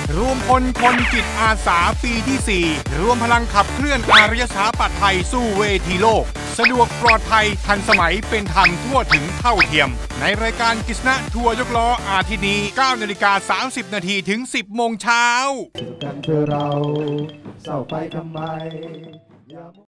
รวมพลคนจิตอาสาปีที่ 4 รวมพลังขับเคลื่อนอารยสถาปัตย์ไทยสู้เวทีโลกสะดวกปลอดภัยทันสมัยเป็นธรรมทั่วถึงเท่าเทียมในรายการกฤษณะทัวร์ยกล้ออาทิตย์นี้ 9:30 นถึง 10 โมงเช้ากันเธอเราเศร้าไปทำไม